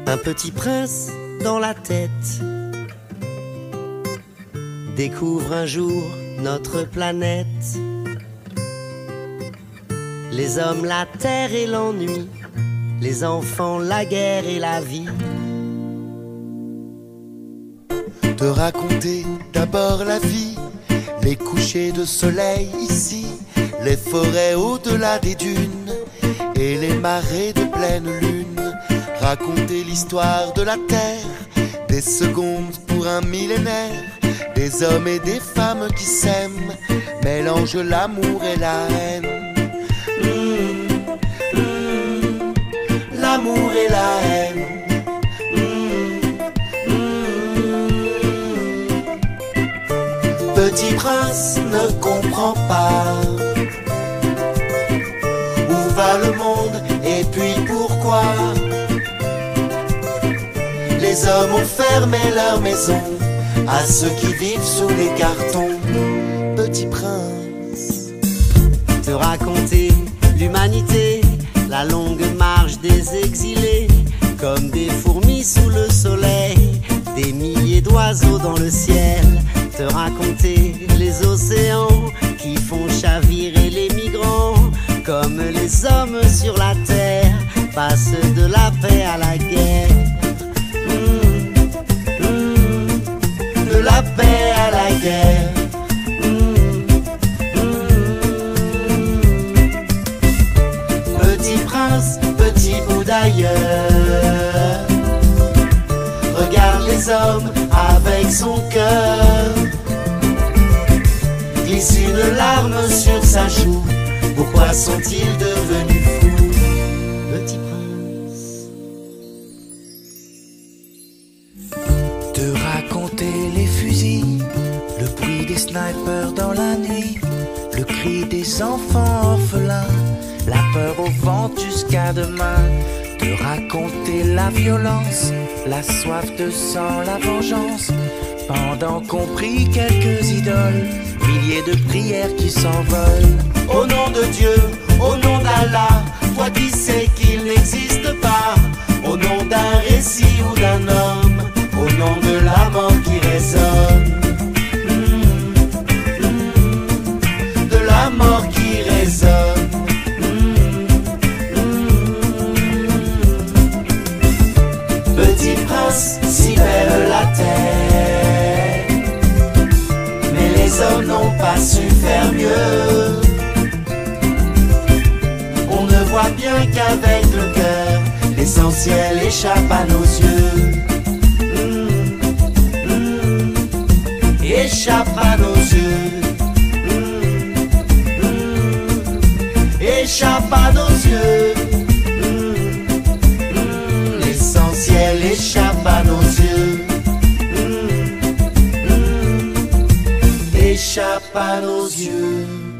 Un petit prince dans la tête découvre un jour notre planète. Les hommes, la terre et l'ennui, les enfants, la guerre et la vie. Te raconter d'abord la vie, les couchers de soleil ici, les forêts au-delà des dunes et les marées de pleine lune. Raconter l'histoire de la terre, des secondes pour un millénaire, des hommes et des femmes qui s'aiment, mélangent l'amour et la haine. L'amour et la haine. Petit prince ne comprend pas où va le monde et puis pourquoi les hommes ont fermé leur maison à ceux qui vivent sous les cartons. Petit prince, Te raconter l'humanité, la longue marche des exilés, comme des fourmis sous le soleil, des milliers d'oiseaux dans le ciel. Te raconter les océans qui font chavirer les migrants, comme les hommes sur la terre passent de la paix à la guerre. de la paix à la guerre. Petit prince, petit bout d'ailleurs, regarde les hommes avec son cœur. Glisse une larme sur sa joue, pourquoi sont-ils devenus fous? Petit prince. Te raconter les fusils, le bruit des snipers dans la nuit, le cri des enfants orphelins, la peur au ventre jusqu'à demain. Te raconter la violence, la soif de sang, la vengeance, pendant qu'on prie quelques idoles, milliers de prières qui s'envolent. Au nom de Dieu, au nom d'Allah, toi qui sais qu'il n'existe pas, au nom d'un récit ou d'un homme, au nom de la mort qui résonne, de la mort qui résonne. Petit prince, si belle la terre, mais les hommes n'ont pas su faire mieux. On ne voit bien qu'avec le cœur, l'essentiel échappe à nos yeux. Échappe à nos yeux. Échappe à nos yeux. L'essentiel échappe à nos yeux. Échappe à nos yeux.